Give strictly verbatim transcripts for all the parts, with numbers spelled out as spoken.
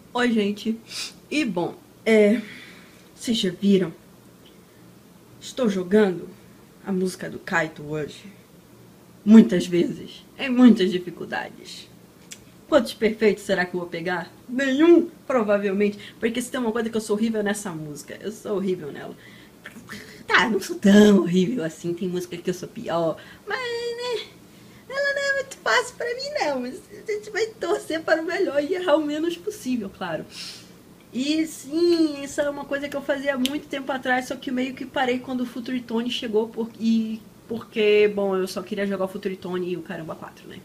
Oi, gente. E bom, é, vocês já viram? Estou jogando a música do Kaito hoje. Muitas vezes. Em muitas dificuldades. Quantos perfeitos será que eu vou pegar? Nenhum, provavelmente. Porque se tem uma coisa que eu sou horrível nessa música, eu sou horrível nela. Tá, não sou tão horrível assim. Tem música que eu sou pior. Mas, né? Ela não é muito fácil pra mim, não. Mas a gente vai torcer para o melhor e errar o menos possível, claro. E sim, isso é uma coisa que eu fazia há muito tempo atrás, só que meio que parei quando o Future Tone chegou, por, e, porque, bom, eu só queria jogar o Future Tone e o Caramba quatro, né?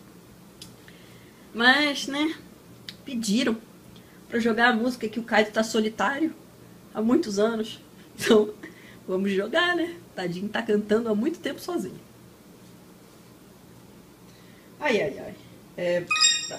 Mas, né, pediram pra jogar a música que o Kaito tá solitário há muitos anos. Então, vamos jogar, né? Tadinho tá cantando há muito tempo sozinho. Ai, ai, ai. É... Tá.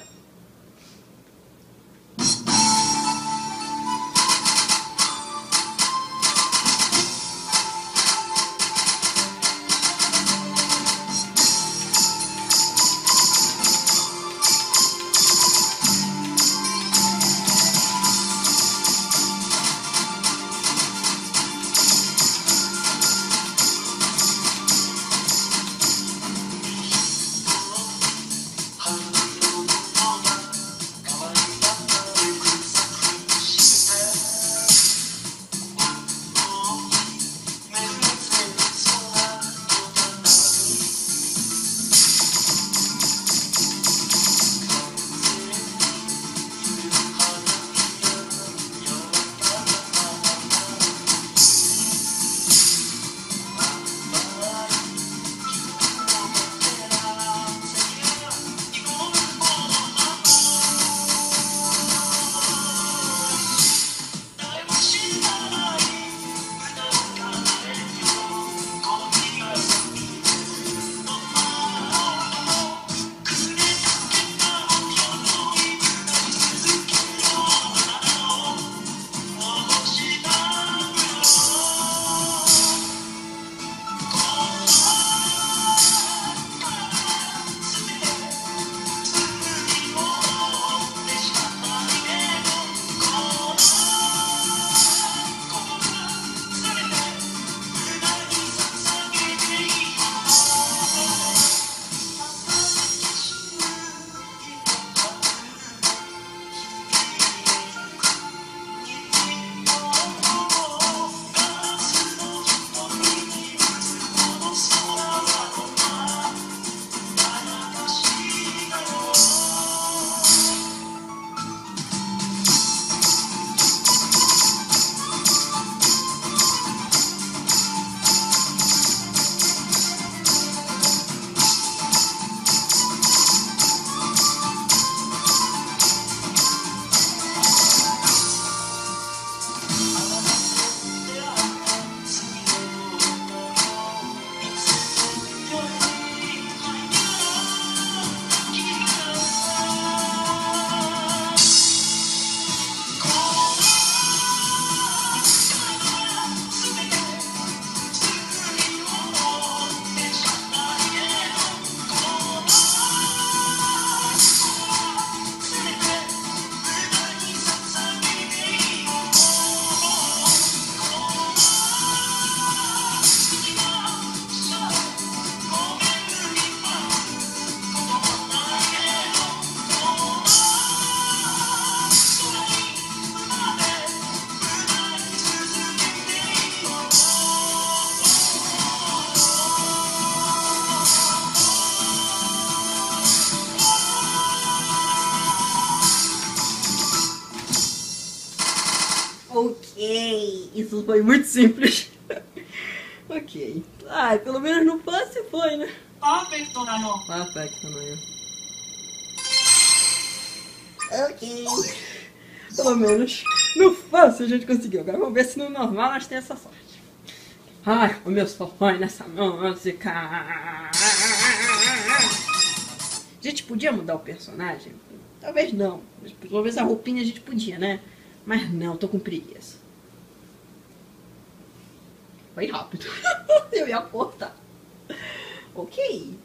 Ok, isso foi muito simples. Ok. Ai, pelo menos no passe foi, né? Perfeito, Nano. Perfeito, né? Ok. Pelo menos no fácil a gente conseguiu. Agora vamos ver se no normal nós temos essa sorte. Ai, como eu sou fã nessa música. A gente podia mudar o personagem? Talvez não. Talvez a roupinha a gente podia, né? Mas não, tô com preguiça. Foi rápido. Eu ia cortar. Ok.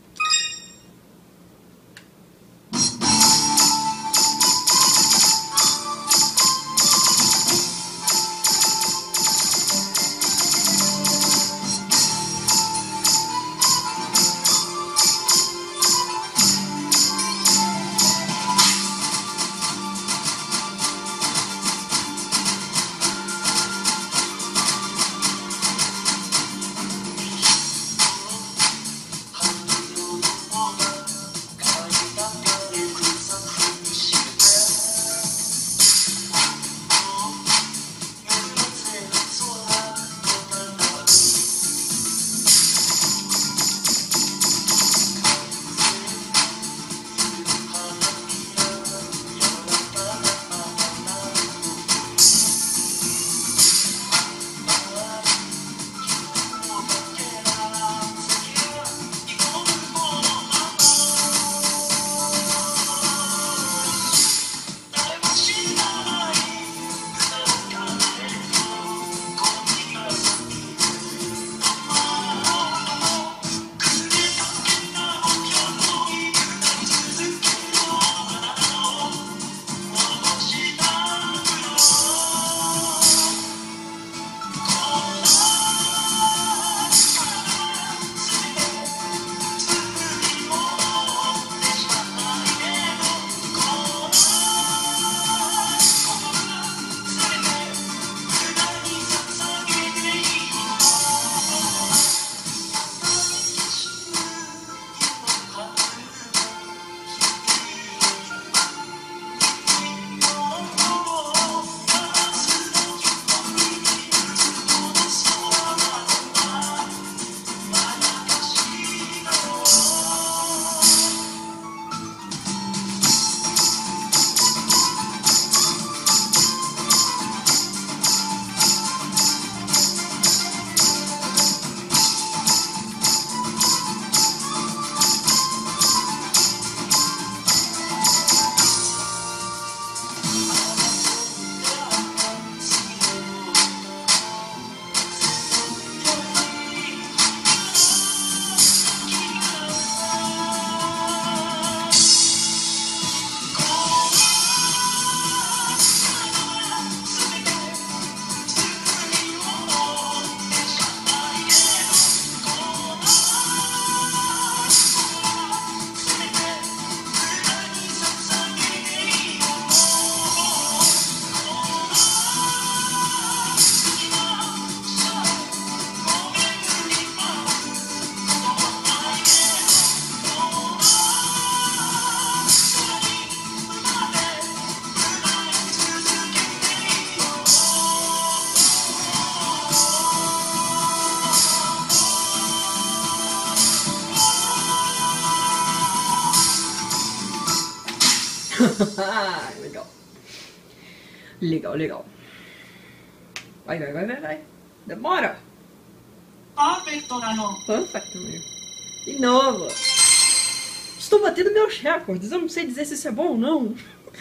Legal. Legal, legal. Vai, vai, vai, vai, vai. Demora. Perfeito, Nano. Perfeito, meu. De novo. Estou batendo meus recordes. Eu não sei dizer se isso é bom ou não.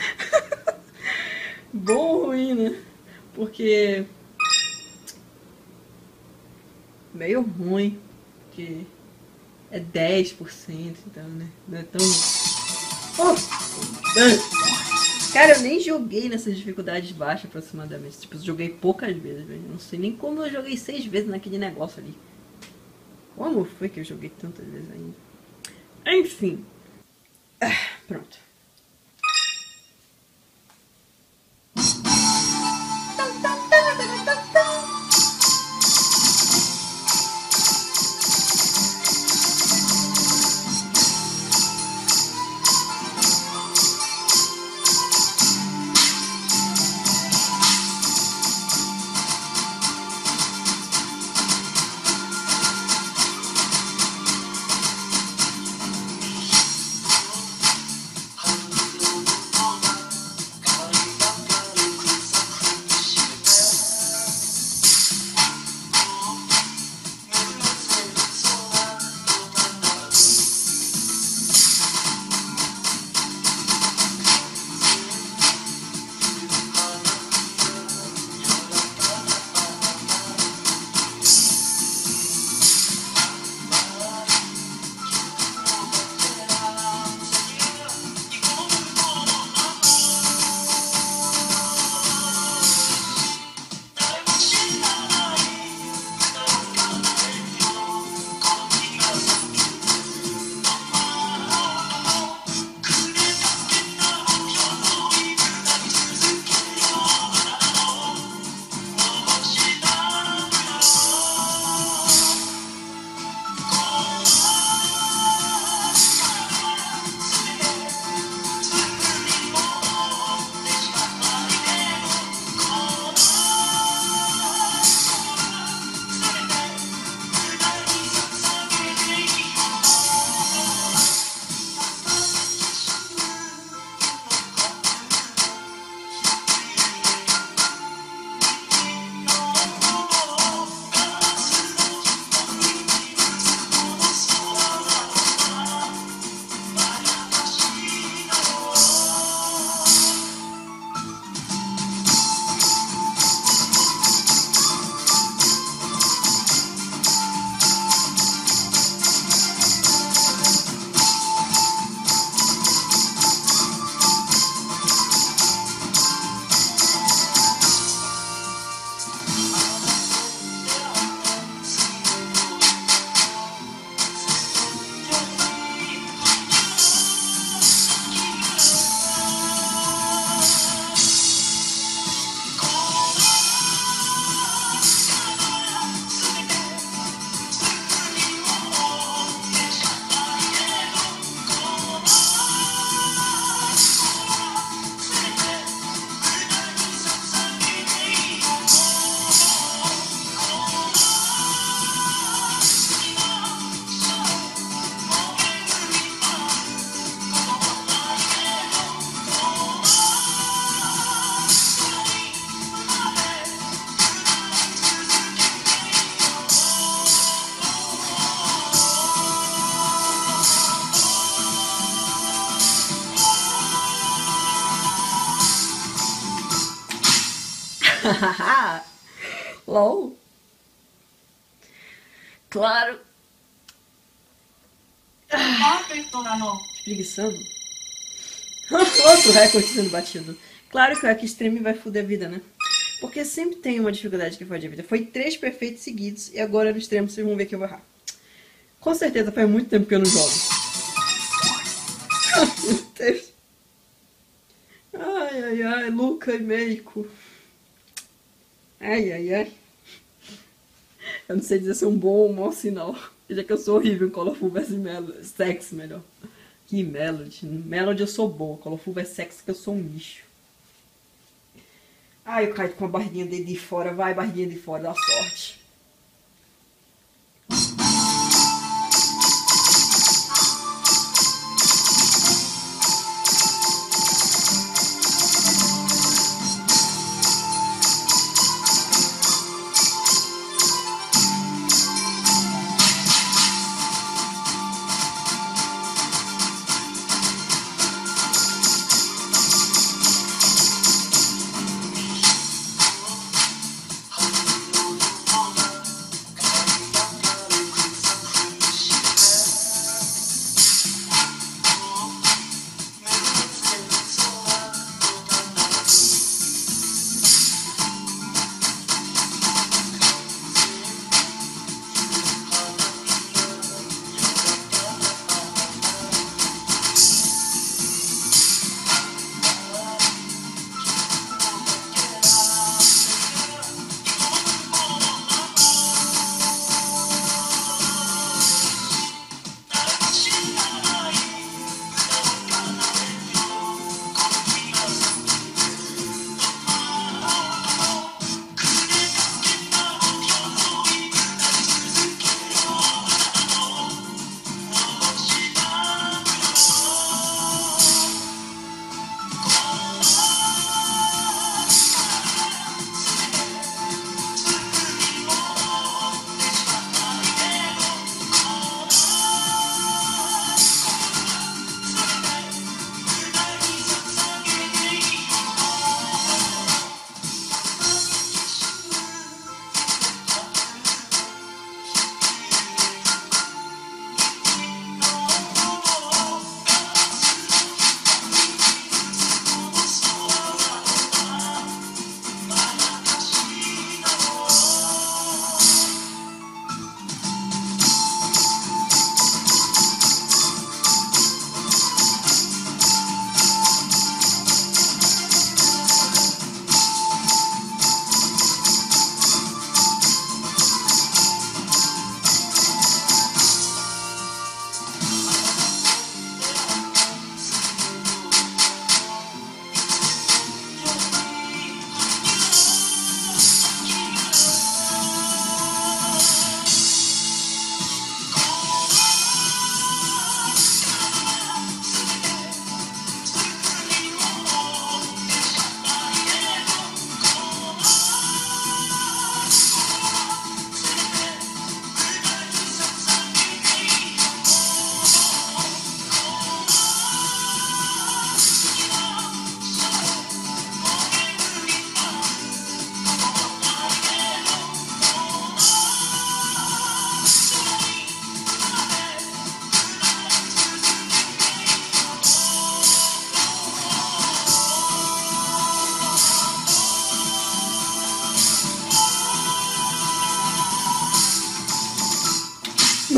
Bom ou ruim, né? Porque... meio ruim. Porque é dez por cento, então, né? Não é tão... Oh! Cara, eu nem joguei nessas dificuldades baixas aproximadamente. Tipo, eu joguei poucas vezes, velho. Não sei nem como eu joguei seis vezes naquele negócio ali. Como foi que eu joguei tantas vezes ainda? Enfim. Ah, pronto. LOL. Claro. Perfeito, Nano. Espreguiçando. Outro recorde sendo batido. Claro que o Hack Extreme vai foder a vida, né? Porque sempre tem uma dificuldade que fode a vida. Foi três perfeitos seguidos e agora no extremo vocês vão ver que eu vou errar. Com certeza faz muito tempo que eu não jogo. Meu Deus. Ai, ai, ai. Luca e Meiko. Ai, ai, ai. Eu não sei dizer se é um bom ou um mau sinal. Já que eu sou horrível em Colorful versus Melody. Sex, melhor. Que Melody. Melody eu sou boa. Colorful versus Sex que eu sou um lixo. Ai, eu caio com a barriguinha dele de fora. Vai, barriguinha de fora. Dá sorte.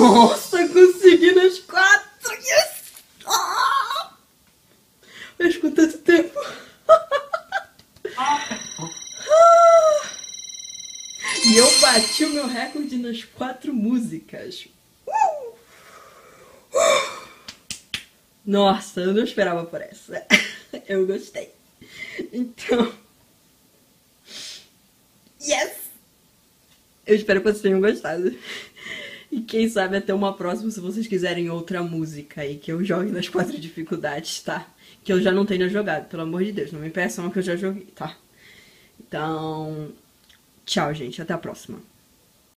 Nossa, consegui nas quatro! Yes! Ah! Mas com tanto tempo. E eu bati o meu recorde nas quatro músicas. Uh! Nossa, eu não esperava por essa. Eu gostei. Então... Yes! Eu espero que vocês tenham gostado. E quem sabe até uma próxima, se vocês quiserem outra música aí, que eu jogue nas quatro dificuldades, tá? Que eu já não tenha jogado, pelo amor de Deus. Não me peçam que eu já joguei, tá? Então... Tchau, gente. Até a próxima.